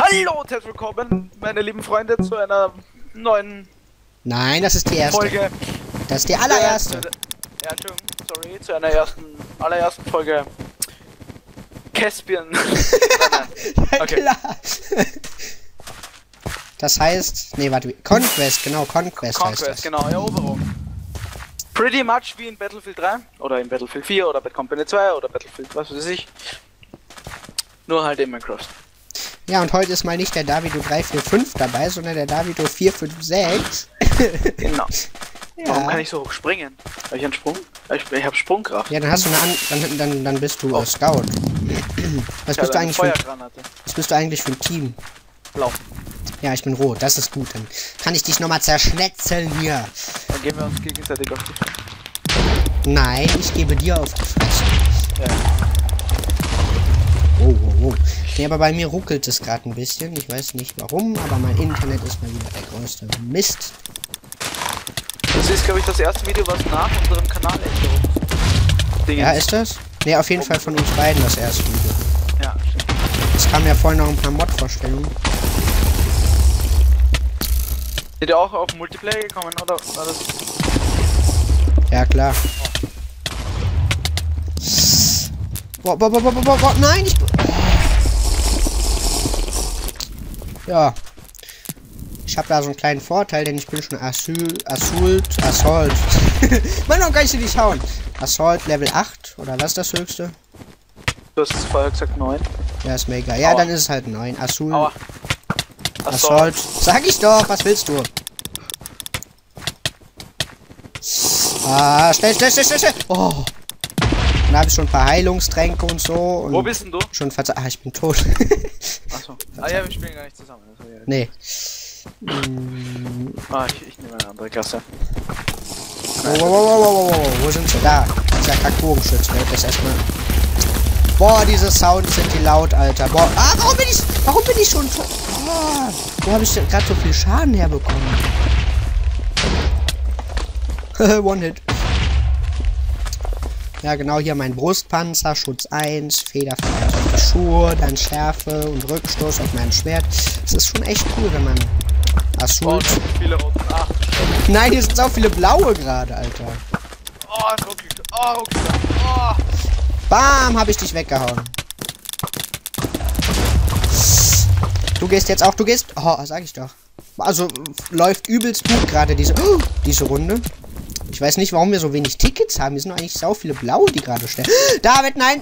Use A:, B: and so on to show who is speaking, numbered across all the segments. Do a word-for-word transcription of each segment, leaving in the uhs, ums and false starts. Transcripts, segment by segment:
A: Hallo und herzlich willkommen, meine lieben Freunde, zu einer neuen
B: Nein, das ist die erste
A: Folge.
B: Das ist die allererste.
A: Ja, Entschuldigung, sorry, zu einer ersten, allerersten Folge Caspian.
B: Ja,
A: okay.
B: klar. Das heißt, nee, warte, Conquest, genau, Conquest,
A: Conquest,
B: heißt das.
A: genau, Eroberung. Pretty much wie in Battlefield drei oder in Battlefield vier oder Bad Company zwei oder Battlefield, was weiß ich. Nur halt in Minecraft.
B: Ja, und heute ist mal nicht der Davido drei vier fünf dabei, sondern der Davido vier fünf sechs.
A: Genau.
B: Ja.
A: Warum kann ich so hoch springen? Habe ich einen Sprung? Ich, ich habe Sprungkraft.
B: Ja, dann hast du eine An dann, dann, dann bist du oh. Scout. Was bist du eigentlich für Was bist du eigentlich für ein Team?
A: Blau.
B: Ja, ich bin rot, das ist gut. Dann kann ich dich nochmal zerschnetzeln hier.
A: Dann geben wir uns gegenseitig auf die Fresse.
B: Nein, ich gebe dir auf die Fresse.
A: Ja.
B: Oh, oh, oh. Nee, aber bei mir ruckelt es gerade ein bisschen. Ich weiß nicht warum, aber mein Internet ist mal wieder der größte Mist.
A: Das ist, glaube ich, das erste Video, was nach unserem Kanal ist.
B: Ja, ist das? Ne, auf jeden Fall von uns beiden das erste Video.
A: Ja.
B: Es kamen ja vorhin noch ein paar Mod-Vorstellungen.
A: Seid ihr auch auf Multiplayer gekommen, oder war das?
B: Ja, klar. Boah, boah, boah, boah, boah, boah, nein, ich... Ja. Ich habe da so einen kleinen Vorteil, denn ich bin schon Asyl, Assault, Assault. Mann, warum kann ich dir nicht hauen? Assault Level acht, oder was ist das höchste?
A: Du hast vorher gesagt neun.
B: Ja, ist mir egal. Ja,
A: Aua.
B: dann ist es halt neun. Assault.
A: Aua.
B: Assault. Sag ich doch, was willst du? Ah, schnell, schnell, schnell, schnell, schnell. Oh. Und da habe ich schon ein paar Heilungstränke und so. Und
A: wo bist denn du?
B: Schon verze... Ah, ich bin tot.
A: Achso. Ah ja, wir spielen gar nicht zusammen. Also, ja.
B: Nee. Hm.
A: Ah, ich, ich nehme eine andere Klasse.
B: Wow, wow, wow, wow, wow, wo sind sie? Da. Dieser Kackbogenschütze. Der ist erstmal... Boah, diese Sounds sind die laut, Alter. Boah. Ah, warum bin ich... Warum bin ich schon... Oh, wo habe ich denn gerade so viel Schaden herbekommen? One-Hit. Ja, genau, hier mein Brustpanzer, Schutz eins, Federfreiheit auf die Schuhe, dann Schärfe und Rückstoß auf mein Schwert. Das ist schon echt cool, wenn man Assault...
A: Oh, viele rote. Ah.
B: Nein, hier sind so viele blaue gerade, Alter.
A: Oh, okay. Oh, okay. Oh.
B: Bam, hab ich dich weggehauen. Du gehst jetzt auch, du gehst... Oh, sag ich doch. Also, läuft übelst gut gerade diese, oh, diese Runde. Ich weiß nicht, warum wir so wenig Tickets haben. Hier sind eigentlich sau viele blaue, die gerade stehen. David, nein!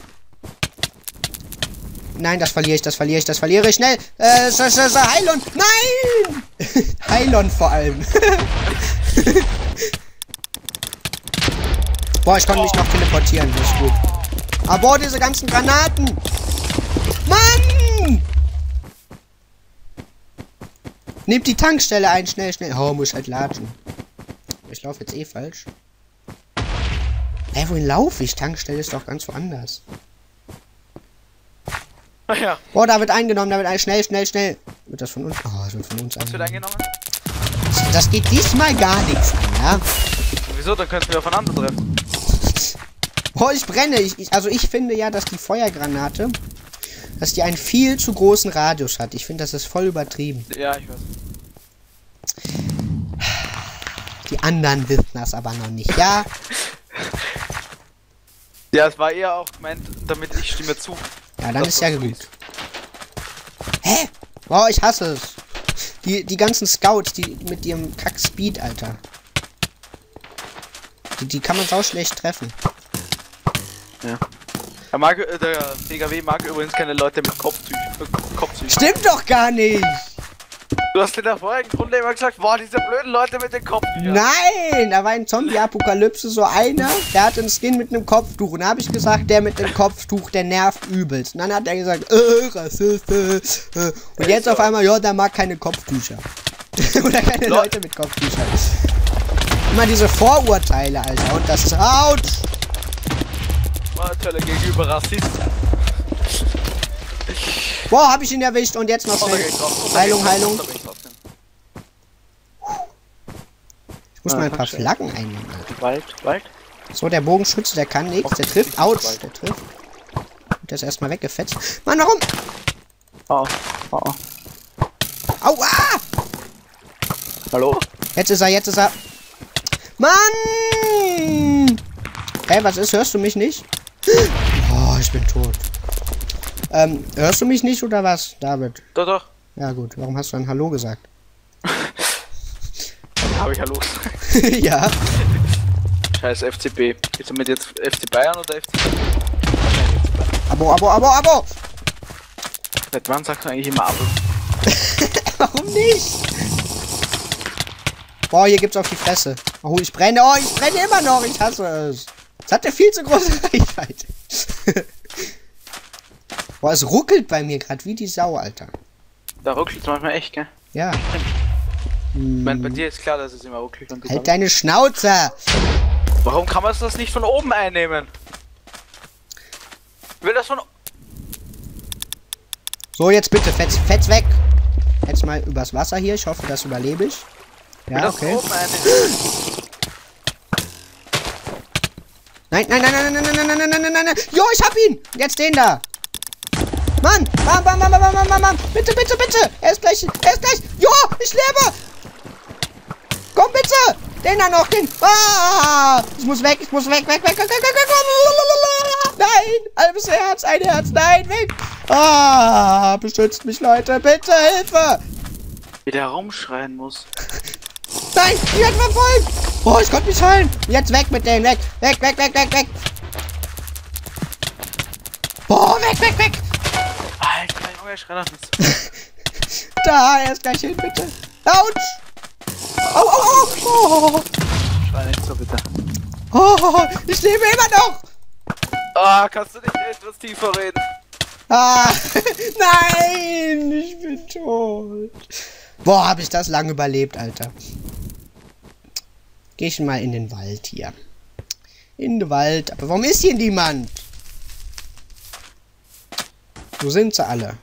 B: Nein, das verliere ich, das verliere ich, das verliere ich. Schnell! Äh, so, so, so, Heilon! Nein! Heilon vor allem. Boah, ich konnte mich noch teleportieren. Das ist gut. Aber diese ganzen Granaten! Mann! Nehmt die Tankstelle ein, schnell, schnell. Oh, muss halt latschen. Ich laufe jetzt eh falsch. Hä, hey, wohin laufe ich? Tankstelle ist doch ganz woanders.
A: Ach ja.
B: Boah, da wird eingenommen, da wird ein schnell, schnell, schnell. Wird das von uns? Oh, das wird von uns
A: Was wird eingenommen?
B: Das, das geht diesmal gar nichts an, ja?
A: Wieso? Dann könnten wir aufeinander treffen.
B: Boah, ich brenne. Ich, ich, also ich finde ja, dass die Feuergranate, dass die einen viel zu großen Radius hat. Ich finde, das ist voll übertrieben.
A: Ja, ich weiß.
B: Die anderen wissen das aber noch nicht, ja?
A: Ja, es war eher auch gemeint, damit ich stimme zu.
B: Ja, dann ist ja gut. Hä? Boah, ich hasse es. Die, die ganzen Scouts, die mit ihrem Kack-Speed, Alter. Die, die kann man sau schlecht treffen.
A: Ja. Der, mag, der P K W mag übrigens keine Leute mit Kopftüchern. Kopftüchern.
B: Stimmt doch gar nicht!
A: Du hast in der vorigen Runde immer gesagt, boah, diese blöden Leute mit den Kopftüchern.
B: Nein, da war in Zombie-Apokalypse so einer, der hat einen Skin mit einem Kopftuch. Und da habe ich gesagt, der mit dem Kopftuch, der nervt übelst. Und dann hat er gesagt, äh, Rassist, äh, äh. Und jetzt auf einmal, ja, der mag keine Kopftücher. Oder keine Leute mit Kopftüchern. Immer diese Vorurteile, Alter. Und das Out.
A: Vorurteile gegenüber Rassisten.
B: Boah, hab ich ihn erwischt und jetzt noch schnell. Heilung, Heilung. Ich muss mal ein paar Flaggen einnehmen.
A: Wald, Wald.
B: So, der Bogenschütze, der kann nichts. Der trifft. Autsch, der trifft. Der ist erstmal weggefetzt. Mann, warum?
A: Oh, oh.
B: au, ah!
A: Hallo?
B: Jetzt ist er, jetzt ist er. Mann! Hey, was ist? Hörst du mich nicht? Oh, ich bin tot. Ähm, hörst du mich nicht oder was, David?
A: Doch, doch.
B: Ja gut, warum hast du dann Hallo gesagt?
A: Habe ich Hallo.
B: Ja.
A: Scheiß F C B. Ist damit jetzt F C Bayern oder F C B?
B: Abo, Abo, Abo, Abo!
A: Seit wann sagst du eigentlich immer Abo?
B: Warum nicht? Boah, hier gibt's auf die Fresse. Oh, ich brenne. Oh, ich brenne immer noch. Ich hasse es. Es hat eine viel zu große Reichweite. Boah, es ruckelt bei mir gerade wie die Sau, Alter.
A: Da ruckelt es manchmal echt, gell?
B: Ja.
A: Ich meine, bei dir ist klar, dass es immer ruckelt. Und
B: Halt deine Schnauze!
A: Warum kann man das nicht von oben einnehmen? Will das von...
B: So, jetzt bitte, fetz, fetz weg! Jetzt mal übers Wasser hier. Ich hoffe, das überlebe ich.
A: Will
B: Ja,
A: das
B: okay.
A: von oben einnehmen?
B: Nein, nein, nein, nein, nein, nein, nein, nein, nein, nein, nein, nein. Jo, ich hab ihn! Jetzt den da! Mann! Bam, bam, bam, bam, bam, bam, bam! Bitte, bitte, bitte! Er ist gleich, er ist gleich! Jo, ich lebe! Komm bitte! Den da noch, den! Ah! Ich muss weg, ich muss weg, weg, weg, weg, weg, weg, weg! Nein! Halbes Herz, ein Herz, nein, weg! Ah! Beschützt mich, Leute! Bitte, Hilfe!
A: Wie der rumschreien muss.
B: Nein! Die werden verfolgt! Oh, ich konnte mich heilen! Jetzt weg mit denen! Weg! Weg, weg, weg, weg, weg! Boah, weg, weg, weg!
A: Alter, Junge, schrei nach nichts.
B: Da, er ist gleich hin, bitte! Autsch! Au, au, au! Oh,
A: Schrei nicht so, bitte.
B: oh, ich lebe immer noch!
A: Ah, kannst du nicht etwas tiefer reden?
B: Ah, nein! Ich bin tot! Boah, hab ich das lang überlebt, Alter. Geh ich mal in den Wald hier. In den Wald. Aber warum ist hier niemand? Wo sind sie alle?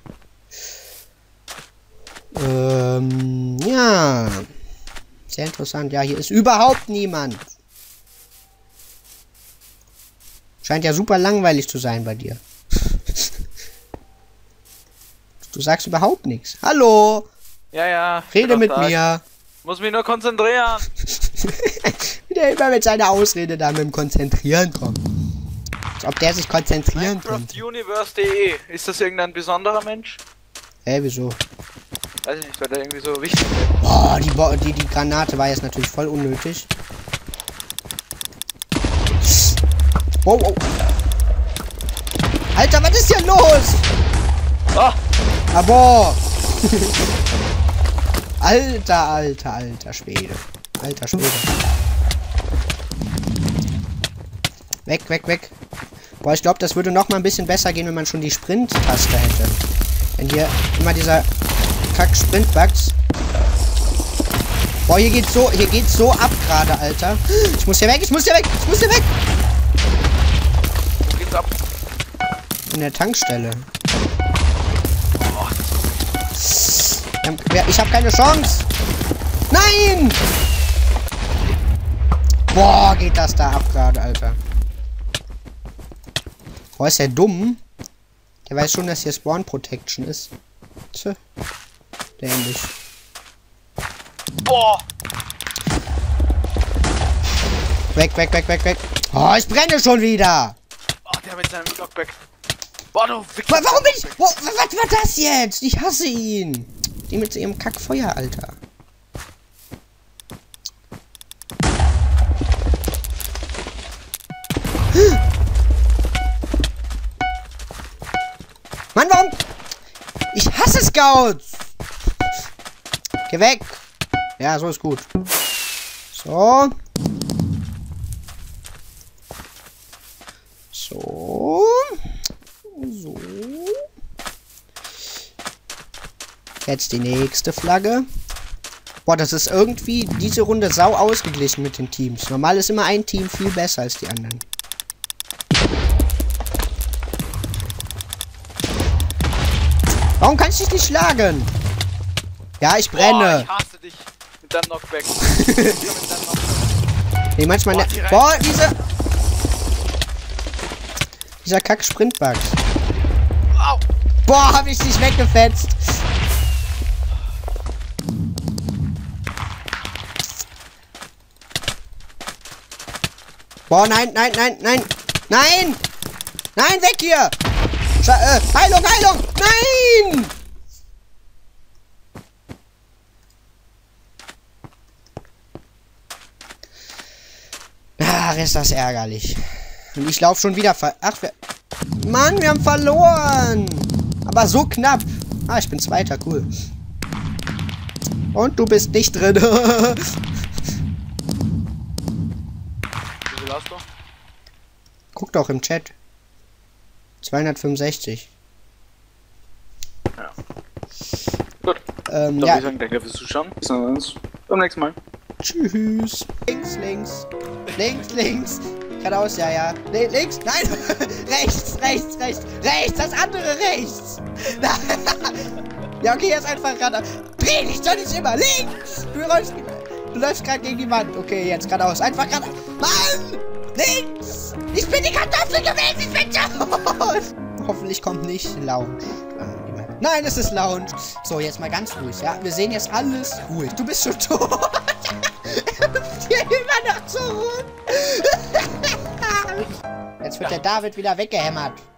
B: Ähm, ja. Sehr interessant. Ja, hier ist überhaupt niemand. Scheint ja super langweilig zu sein bei dir. Du sagst überhaupt nichts. Hallo?
A: Ja, ja.
B: Rede mit mir.
A: Muss mich nur konzentrieren.
B: Wieder immer mit seiner Ausrede da mit dem Konzentrieren kommt. Als ob der sich konzentrieren könnte.
A: Minecraft Universe punkt de. Ist das irgendein besonderer Mensch?
B: Hä, wieso?
A: Weiß ich nicht, weil der irgendwie so wichtig ist.
B: Boah, die, Bo die, die Granate war jetzt natürlich voll unnötig. Wow, wow. Alter, was ist hier los?
A: Ah!
B: Aber. Alter, alter, alter Schwede. Alter Schwede. Weg, weg, weg. Boah, ich glaube, das würde noch mal ein bisschen besser gehen, wenn man schon die Sprint-Taste hätte. Wenn hier immer dieser Kack-Sprint-Bugs. Boah, hier geht's so, hier geht's so ab gerade, Alter. Ich muss hier weg, ich muss hier weg, ich muss hier weg.
A: Wo geht's ab?
B: In der Tankstelle.
A: Oh,
B: Ich habe keine Chance. Nein! Boah, geht das da ab gerade, Alter. Boah, ist der dumm. Der weiß schon, dass hier Spawn Protection ist. Tja. Dämlich.
A: boah!
B: Weg, weg, weg, weg, weg. Oh, ich brenne schon wieder.
A: Oh, der mit seinem Knockback. Boah, du Wichser.
B: Wa- Warum bin ich... Wo, was war das jetzt? Ich hasse ihn. Die mit ihrem Kackfeuer, Alter. Mann, warum... Ich hasse Scouts. Geh weg. Ja, so ist gut. So. So. So. Jetzt die nächste Flagge. Boah, das ist irgendwie diese Runde sau ausgeglichen mit den Teams. Normal ist immer ein Team viel besser als die anderen. Warum kann ich dich nicht schlagen? Ja, ich brenne.
A: Boah, ich hasse dich mit deinem Knockback. mit deinem Knockback.
B: Nee, manchmal...
A: Boah,
B: Ne
A: die rein-
B: Boah, diese... Dieser Kack-Sprint-Bug.
A: Au!
B: Boah, hab ich dich weggefetzt. Boah, nein, nein, nein, nein. Nein! Nein, weg hier! Scha äh, Heilung, Heilung! Nein! Ach, ist das ärgerlich. Und ich laufe schon wieder ver... Ach, wir... Mann, wir haben verloren! Aber so knapp. Ah, ich bin Zweiter, cool. Und du bist nicht drin.
A: Wie viel hast du?
B: Guck doch im Chat. zweihundertfünfundsechzig.
A: Ja. Gut.
B: Ähm,
A: Dann
B: ja.
A: würde ich sagen, danke fürs Zuschauen. Bis dann uns beim nächsten Mal.
B: Tschüss. Links, links. Links, links. Geradeaus, ja, ja. Nee, links, nein. rechts, rechts, rechts. Rechts, das andere rechts. Ja, okay, jetzt einfach geradeaus. Dreh dich doch nicht immer. Links. Du läufst, du läufst gerade gegen die Wand. Okay, jetzt geradeaus. Einfach geradeaus. Mann! Links! Ich bin die Kartoffel gewesen. Ich bin tot. Hoffentlich kommt nicht Lounge. Nein, es ist Lounge. So, jetzt mal ganz ruhig, ja? Wir sehen jetzt alles ruhig. Du bist schon tot. Er hüpft hier immer noch so rum. Jetzt wird der David wieder weggehämmert.